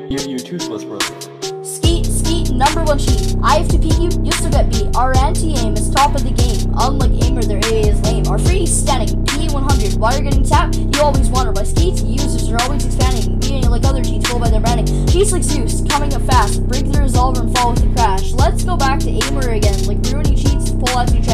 You're toothless, bro. Skeet, number one cheat. I have to peek you, you still get beat. Our anti-aim is top of the game. Unlike Aimer, their AA is lame. Our free stunning, P100. While you're getting tapped, you always wonder why Skeet's users are always expanding. Beating like other cheats, go by their branding. Cheats like Zeus, coming up fast. Break the resolver and fall with the crash. Let's go back to Aimer again.